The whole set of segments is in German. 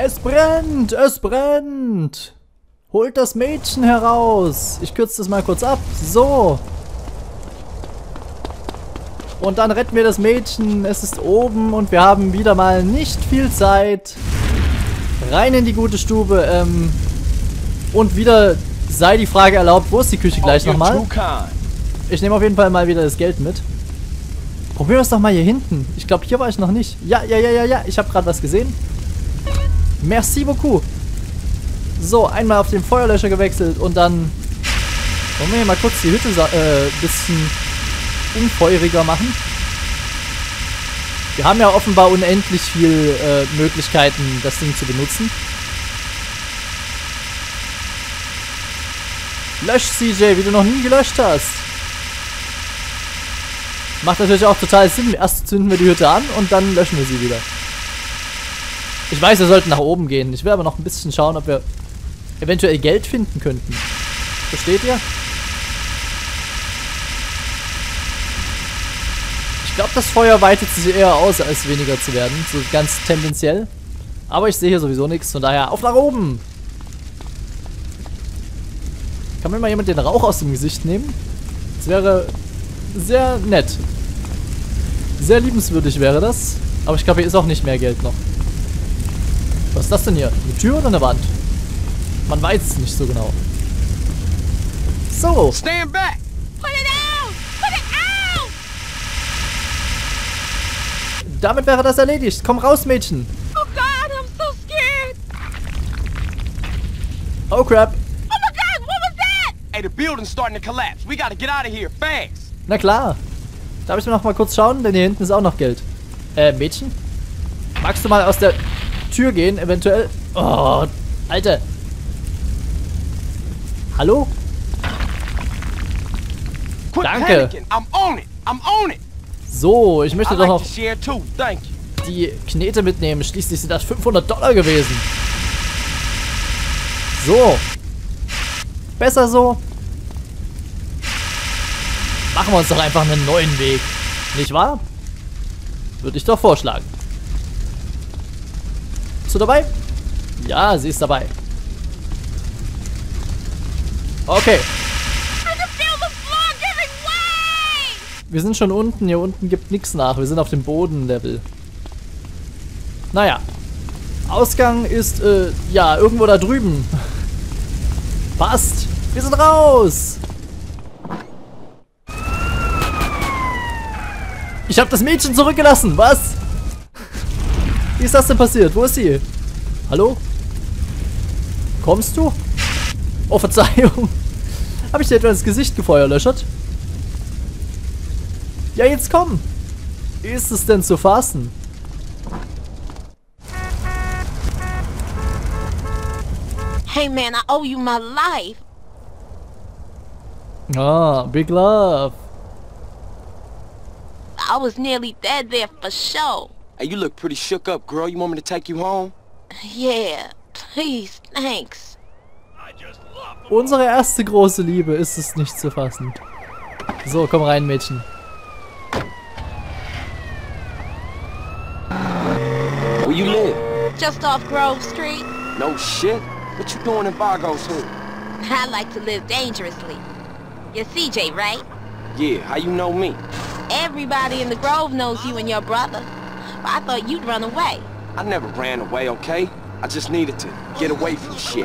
Es brennt! Es brennt! Holt das Mädchen heraus! Ich kürze das mal kurz ab. So. Und dann retten wir das Mädchen. Es ist oben und wir haben wieder mal nicht viel Zeit. Rein in die gute Stube. Und wieder sei die Frage erlaubt, wo ist die Küche gleich nochmal? Ich nehme auf jeden Fall mal wieder das Geld mit. Probieren wir es doch mal hier hinten. Ich glaube, hier war ich noch nicht. Ja. Ich habe gerade was gesehen. Merci beaucoup. So, einmal auf den Feuerlöscher gewechselt und dann wollen wir hier mal kurz die Hütte bisschen unfeuriger machen. Wir haben ja offenbar unendlich viel Möglichkeiten, das Ding zu benutzen. Lösch CJ, wie du noch nie gelöscht hast. Macht natürlich auch total Sinn. Erst zünden wir die Hütte an und dann löschen wir sie wieder. Ich weiß, wir sollten nach oben gehen. Ich will aber noch ein bisschen schauen, ob wir eventuell Geld finden könnten. Versteht ihr? Ich glaube, das Feuer weitet sich eher aus, als weniger zu werden. So ganz tendenziell. Aber ich sehe hier sowieso nichts. Von daher auf nach oben. Kann mir mal jemand den Rauch aus dem Gesicht nehmen? Das wäre sehr nett. Sehr liebenswürdig wäre das. Aber ich glaube, hier ist auch nicht mehr Geld noch. Was ist das denn hier? Eine Tür oder eine Wand? Man weiß es nicht so genau. So. Stand back. Put it out. Put it out. Damit wäre das erledigt. Komm raus, Mädchen. Oh God, I'm so scared. Oh crap. Oh my God, what was that? Hey, the building's starting to collapse. We gotta get out of here fast. Na klar. Darf ich mir noch mal kurz schauen? Denn hier hinten ist auch noch Geld. Mädchen? Magst du mal aus der Tür gehen, eventuell? Oh, Alter. Hallo? Danke. So, ich möchte doch noch die Knete mitnehmen. Schließlich sind das $500 gewesen. So. Besser so. Machen wir uns doch einfach einen neuen Weg. Nicht wahr? Würde ich doch vorschlagen. Bist du dabei? Ja, sie ist dabei. Okay. Wir sind schon unten. Hier unten gibt nichts nach. Wir sind auf dem Bodenlevel. Naja. Ausgang ist, ja, irgendwo da drüben. Passt. Wir sind raus. Ich habe das Mädchen zurückgelassen. Was? Wie ist das denn passiert? Wo ist sie? Hallo? Kommst du? Oh, Verzeihung. Habe ich dir etwa ins Gesicht gefeuerlöschert? Ja, jetzt komm. Wie ist es denn zu fassen? Hey man, I owe you my life. Ah, big love. I was nearly dead there for sure. Hey, you look pretty shook up, girl. You want me to take you home? Yeah, please, thanks. Unsere erste große Liebe, ist es nicht zu fassen. So, komm rein, Mädchen. Where you live? Just off Grove Street. No shit. What you doing in Vargo's hood? I like to live dangerously. You're CJ, right? Yeah, how you know me? Everybody in the Grove knows you and your brother. But I thought you'd run away. I never ran away, okay? I just needed to get away from shit.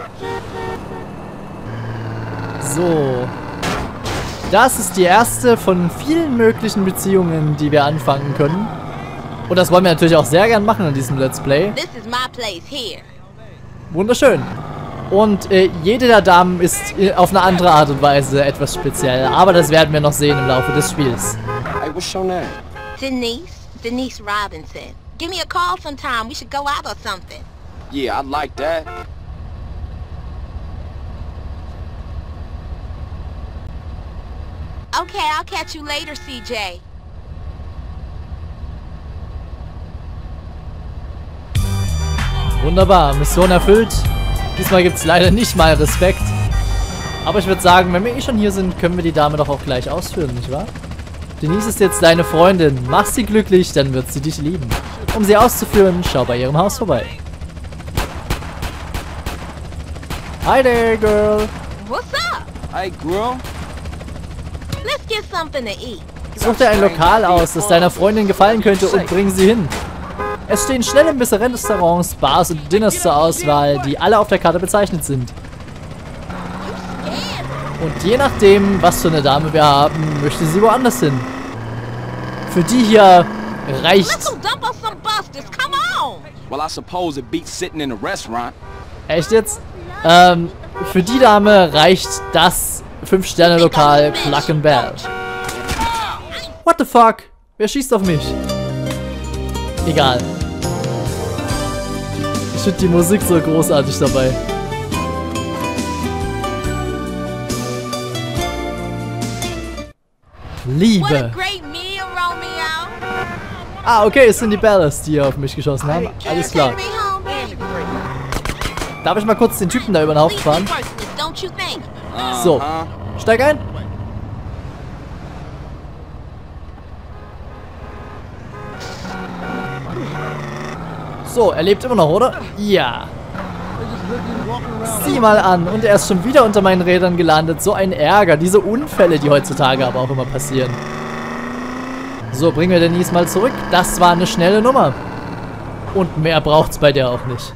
So. Das ist die erste von vielen möglichen Beziehungen, die wir anfangen können. Und das wollen wir natürlich auch sehr gern machen in diesem Let's Play. This is my place here. Wunderschön. Und jede der Damen ist auf eine andere Art und Weise etwas speziell. Aber das werden wir noch sehen im Laufe des Spiels. Hey, what's your name? Denise Robinson. Give me a call sometime. We should go out or something. Yeah, I'd like that. Okay, I'll catch you later, CJ. Wunderbar, Mission erfüllt. Diesmal gibt es leider nicht mal Respekt. Aber ich würde sagen, wenn wir eh schon hier sind, können wir die Dame doch auch gleich ausführen, nicht wahr? Denise ist jetzt deine Freundin. Mach sie glücklich, dann wird sie dich lieben. Um sie auszuführen, schau bei ihrem Haus vorbei. Hi there, girl. What's up? Hey, girl. Let's get something to eat. Such dir ein Lokal aus, das deiner Freundin gefallen könnte und bring sie hin. Es stehen schnelle Imbisse, Restaurants, Bars und Dinners zur Auswahl, die alle auf der Karte bezeichnet sind. Und je nachdem, was für eine Dame wir haben, möchte sie woanders hin. Für die hier reicht... Let's go dump on some busters. Come on. Well, I suppose it beats sitting in a restaurant. Echt jetzt? Für die Dame reicht das 5-Sterne-Lokal Plug and Bell. What the fuck? Wer schießt auf mich? Egal. Ich finde die Musik so großartig dabei. Liebe. Ah, okay, es sind die Bellas, die auf mich geschossen haben. Alles klar. Darf ich mal kurz den Typen da über den Haufen fahren? So, steig ein. So, er lebt immer noch, oder? Ja. Sieh mal an. Und er ist schon wieder unter meinen Rädern gelandet. So ein Ärger. Diese Unfälle, die heutzutage aber auch immer passieren. So, bringen wir Denise mal zurück. Das war eine schnelle Nummer. Und mehr braucht's bei der auch nicht.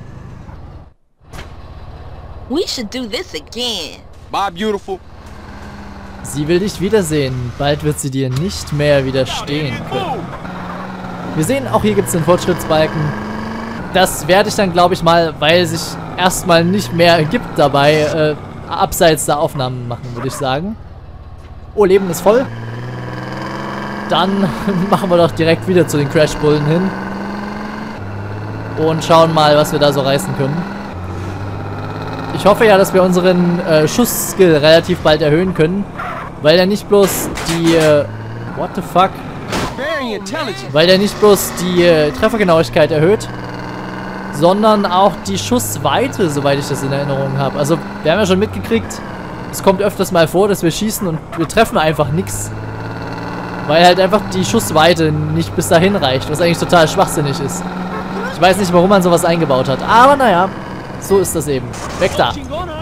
We should do this again. Bye, beautiful. Sie will dich wiedersehen. Bald wird sie dir nicht mehr widerstehen können. Wir sehen, auch hier gibt es den Fortschrittsbalken. Das werde ich dann, glaube ich mal, weil sich erstmal nicht mehr gibt dabei, abseits der Aufnahmen machen, würde ich sagen. Oh, Leben ist voll. Dann machen wir doch direkt wieder zu den Crashbullen hin. Und schauen mal, was wir da so reißen können. Ich hoffe ja, dass wir unseren Schussskill relativ bald erhöhen können. Weil er nicht bloß die... what the fuck? Weil er nicht bloß die Treffergenauigkeit erhöht, sondern auch die Schussweite, soweit ich das in Erinnerung habe. Also, wir haben ja schon mitgekriegt, es kommt öfters mal vor, dass wir schießen und wir treffen einfach nichts. Weil halt einfach die Schussweite nicht bis dahin reicht, was eigentlich total schwachsinnig ist. Ich weiß nicht, warum man sowas eingebaut hat, aber naja, so ist das eben. Weg da!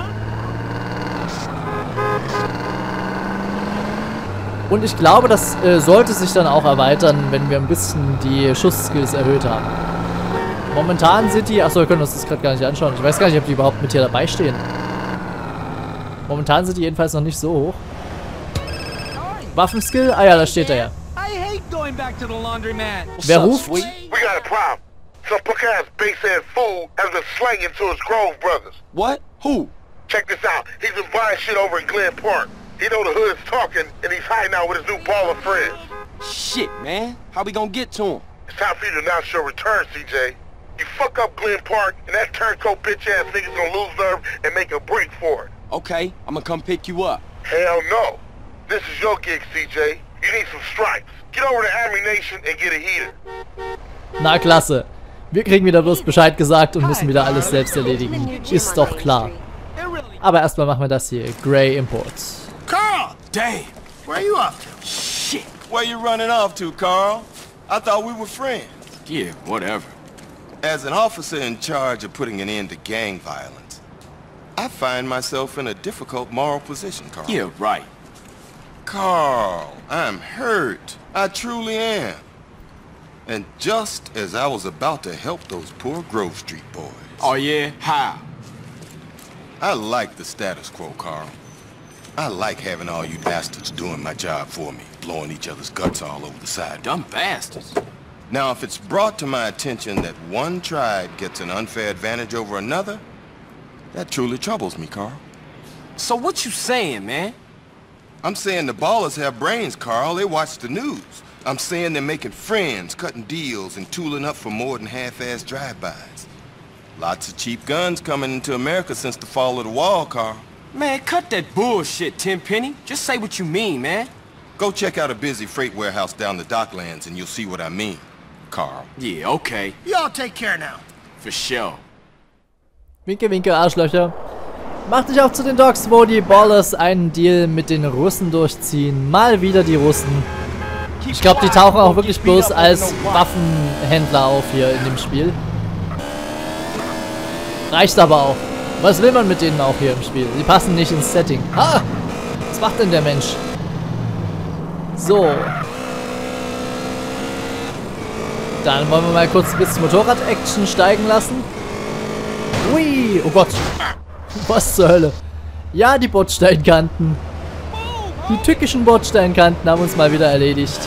Und ich glaube, das sollte sich dann auch erweitern, wenn wir ein bisschen die Schussskills erhöht haben. Momentan sind die... Achso, wir können uns das gerade gar nicht anschauen. Ich weiß gar nicht, ob die überhaupt mit hier dabei stehen. Momentan sind die jedenfalls noch nicht so hoch. Waffenskill? Ah ja, da steht er ja. Wer ruft? We got a problem. Some punk-ass base-ass fool has been slanging to his Grove brothers. What? Who? Check this out. He's been buying shit over in Glen Park. He know the hood is talking, and he's hiding out with his new ball of friends. Shit, man. How we gonna get to him? It's time for you to announce your return, CJ. You fuck up Glen Park, and that turncoat bitch-ass nigga's gonna lose nerve and make a break for it. Okay, I'm gonna come pick you up. Hell no. This is your gig, CJ. You need some stripes. Get over to Army Nation and get a heater. Na klasse. Wir kriegen wieder bloß Bescheid gesagt und müssen wieder alles selbst erledigen. Ist doch klar. Aber erstmal machen wir das hier. Grey Imports. Carl! Damn. Where are you off to? Shit. Where you running off to, Carl? I thought we were friends. Yeah, whatever. As an officer in charge of putting an end to gang violence, I find myself in a difficult moral position, Carl. Yeah, right. Carl, I'm hurt. I truly am. And just as I was about to help those poor Grove Street boys. Oh yeah? How? I like the status quo, Carl. I like having all you bastards doing my job for me, blowing each other's guts all over the side. Dumb bastards. Now, if it's brought to my attention that one tribe gets an unfair advantage over another, that truly troubles me, Carl. So what you saying, man? I'm saying the ballers have brains, Carl. They watch the news. I'm saying they're making friends, cutting deals, and tooling up for more than half-assed drive-bys. Lots of cheap guns coming into America since the fall of the wall, Carl. Man, cut that bullshit, Tenpenny. Just say what you mean, man. Go check out a busy freight warehouse down the Docklands and you'll see what I mean, Carl. Yeah, okay. Y'all take care now. For sure. Winke, winke, Arschlöcher. Mach dich auf zu den Docks, wo die Ballers einen Deal mit den Russen durchziehen. Mal wieder die Russen. Ich glaube, die tauchen auch wirklich bloß als Waffenhändler auf hier in dem Spiel. Reicht aber auch. Was will man mit denen auch hier im Spiel? Sie passen nicht ins Setting. Ah! Was macht denn der Mensch? So. Dann wollen wir mal kurz ein bisschen Motorrad-Action steigen lassen. Ui! Oh Gott. Was zur Hölle? Ja, die Bordsteinkanten. Die tückischen Bordsteinkanten haben uns mal wieder erledigt.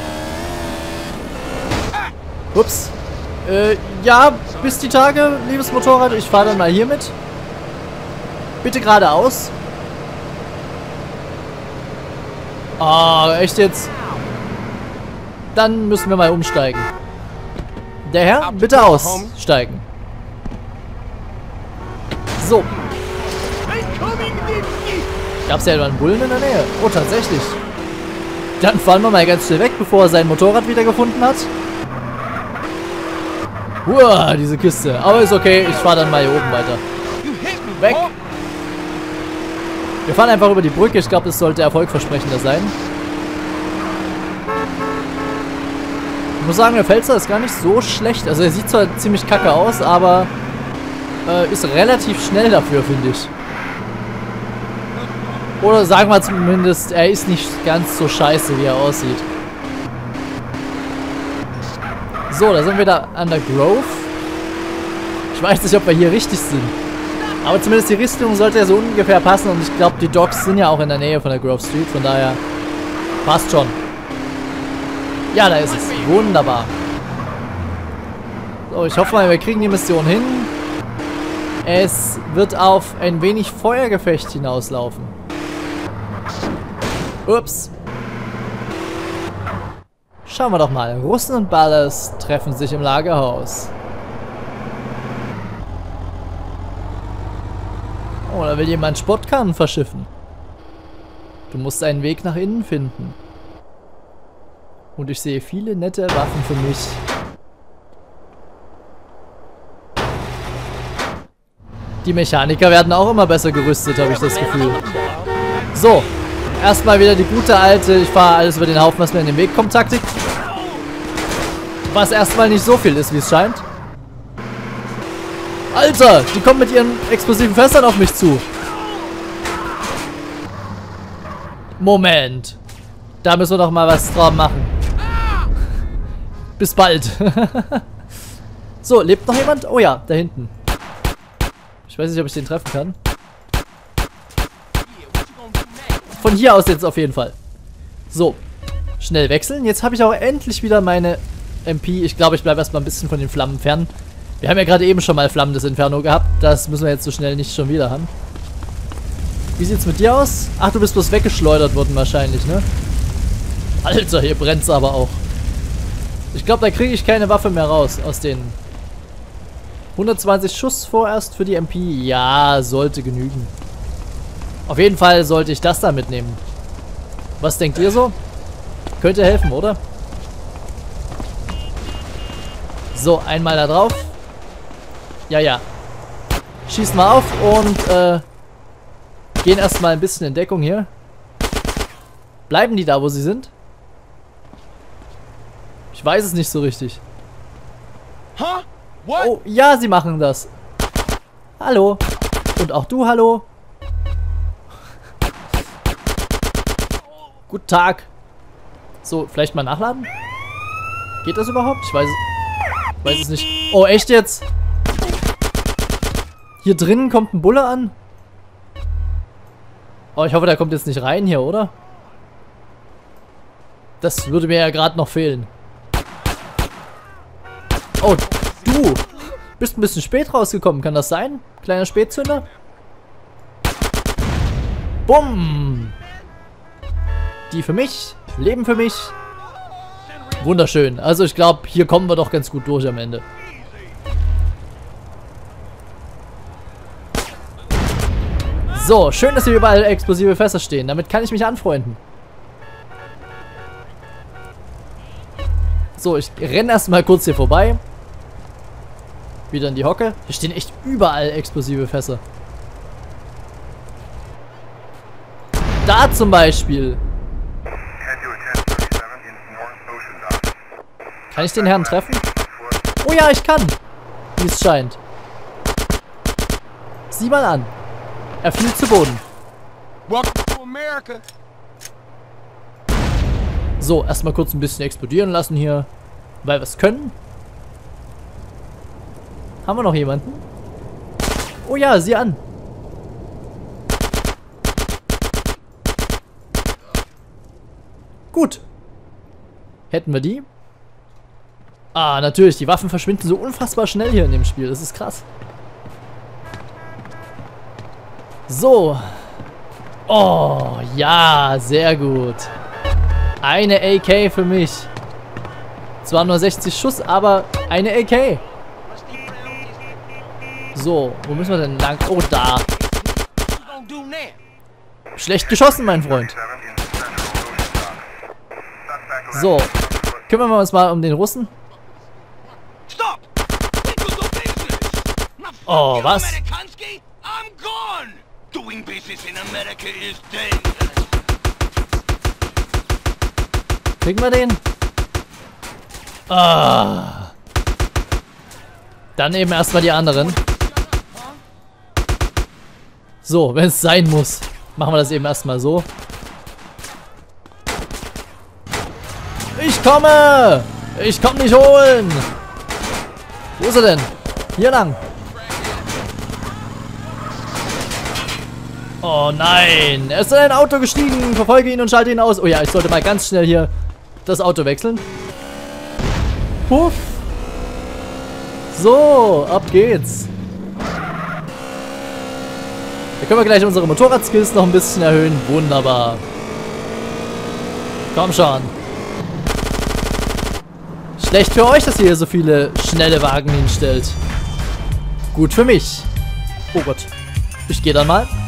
Ups. Ja, bis die Tage, liebes Motorrad. Ich fahre dann mal hier mit. Bitte geradeaus. Ah, echt jetzt? Dann müssen wir mal umsteigen. Der Herr, bitte aussteigen. So. Gab's ja einen Bullen in der Nähe? Oh, tatsächlich. Dann fahren wir mal ganz schnell weg, bevor er sein Motorrad wieder gefunden hat. Uah, diese Kiste. Aber ist okay, ich fahre dann mal hier oben weiter. Weg. Wir fahren einfach über die Brücke. Ich glaube, das sollte erfolgversprechender sein. Ich muss sagen, der Felser ist gar nicht so schlecht. Also er sieht zwar ziemlich kacke aus, aber ist relativ schnell dafür, finde ich. Oder sagen wir zumindest, er ist nicht ganz so scheiße, wie er aussieht. So, da sind wir da an der Grove. Ich weiß nicht, ob wir hier richtig sind. Aber zumindest die Richtung sollte ja so ungefähr passen. Und ich glaube, die Docks sind ja auch in der Nähe von der Grove Street. Von daher passt schon. Ja, da ist es. Wunderbar. So, ich hoffe mal, wir kriegen die Mission hin. Es wird auf ein wenig Feuergefecht hinauslaufen. Ups. Schauen wir doch mal. Russen und Ballas treffen sich im Lagerhaus. Oh, da will jemand Sportkarren verschiffen. Du musst einen Weg nach innen finden. Und ich sehe viele nette Waffen für mich. Die Mechaniker werden auch immer besser gerüstet, habe ich das Gefühl. So. Erstmal wieder die gute alte, ich fahre alles über den Haufen, was mir in den Weg kommt, Taktik. Was erstmal nicht so viel ist, wie es scheint. Alter, die kommen mit ihren explosiven Fässern auf mich zu. Moment. Da müssen wir doch mal was drauf machen. Bis bald. So, lebt noch jemand? Oh ja, da hinten. Ich weiß nicht, ob ich den treffen kann. Von hier aus jetzt auf jeden Fall. So. Schnell wechseln. Jetzt habe ich auch endlich wieder meine MP. Ich glaube, ich bleibe erstmal ein bisschen von den Flammen fern. Wir haben ja gerade eben schon mal flammendes Inferno gehabt. Das müssen wir jetzt so schnell nicht schon wieder haben. Wie sieht's mit dir aus? Ach, du bist bloß weggeschleudert worden wahrscheinlich, ne? Alter, hier brennt's aber auch. Ich glaube, da kriege ich keine Waffe mehr raus aus den 120 Schuss vorerst für die MP. Ja, sollte genügen. Auf jeden Fall sollte ich das da mitnehmen. Was denkt ihr so? Könnte helfen, oder? So, einmal da drauf. Ja, ja. Schießen wir auf und gehen erstmal ein bisschen in Deckung hier. Bleiben die da, wo sie sind? Ich weiß es nicht so richtig. Oh, ja, sie machen das. Hallo. Und auch du, hallo. Guten Tag. So, vielleicht mal nachladen? Geht das überhaupt? Ich weiß es nicht. Oh, echt jetzt? Hier drinnen kommt ein Bulle an. Oh, ich hoffe, der kommt jetzt nicht rein hier, oder? Das würde mir ja gerade noch fehlen. Oh, du bist ein bisschen spät rausgekommen. Kann das sein? Kleiner Spätzünder? Bumm! Die für mich, Leben für mich. Wunderschön. Also ich glaube, hier kommen wir doch ganz gut durch am Ende. So, schön, dass hier überall explosive Fässer stehen. Damit kann ich mich anfreunden. So, ich renne erstmal kurz hier vorbei. Wieder in die Hocke. Hier stehen echt überall explosive Fässer. Da zum Beispiel. Kann ich den Herrn treffen? Oh ja, ich kann. Wie es scheint. Sieh mal an. Er fiel zu Boden. Welcome to America. So, erstmal kurz ein bisschen explodieren lassen hier. Weil wir es können. Haben wir noch jemanden? Oh ja, sieh an. Gut. Hätten wir die? Ah, natürlich. Die Waffen verschwinden so unfassbar schnell hier in dem Spiel. Das ist krass. So. Oh, ja. Sehr gut. Eine AK für mich. Zwar nur 60 Schuss, aber eine AK. So, wo müssen wir denn lang? Oh, da. Schlecht geschossen, mein Freund. So, kümmern wir uns mal um den Russen. Oh, was? Kriegen wir den? Ah. Dann eben erstmal die anderen. So, wenn es sein muss, machen wir das eben erstmal so. Ich komme! Ich komm dich holen! Wo ist er denn? Hier lang. Oh nein! Er ist in ein Auto gestiegen! Verfolge ihn und schalte ihn aus. Oh ja, ich sollte mal ganz schnell hier das Auto wechseln. Puff! So, ab geht's. Da können wir gleich unsere Motorradskills noch ein bisschen erhöhen. Wunderbar. Komm schon. Schlecht für euch, dass ihr hier so viele schnelle Wagen hinstellt. Gut für mich. Oh Gott. Ich gehe dann mal.